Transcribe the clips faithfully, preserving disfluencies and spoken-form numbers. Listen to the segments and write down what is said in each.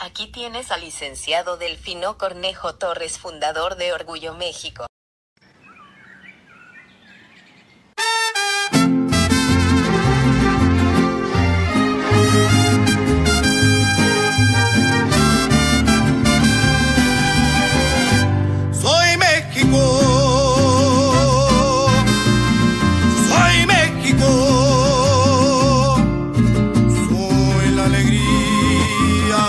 Aquí tienes al licenciado Delfino Cornejo Torres, fundador de Orgullo México. Soy México, soy México, soy la alegría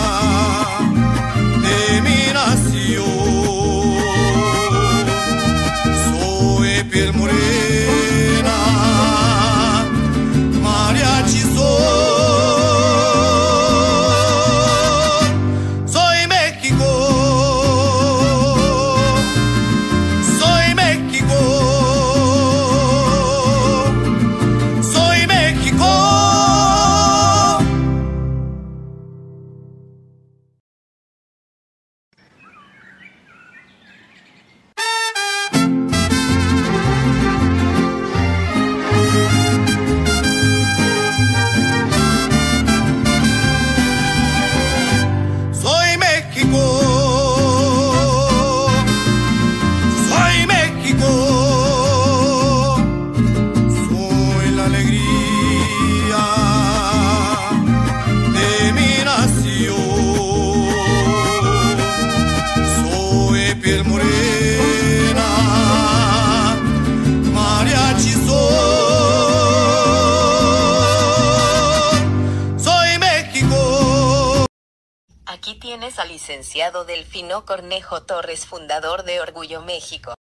de mi nación, soy piel morena, mariachi soy. Soy México, soy México, soy México. Soy México, soy México, soy la alegría de mi nación, soy piel morena, mariachi soy. Soy México. Aquí tienes al licenciado Delfino Cornejo Torres, fundador de Orgullo México.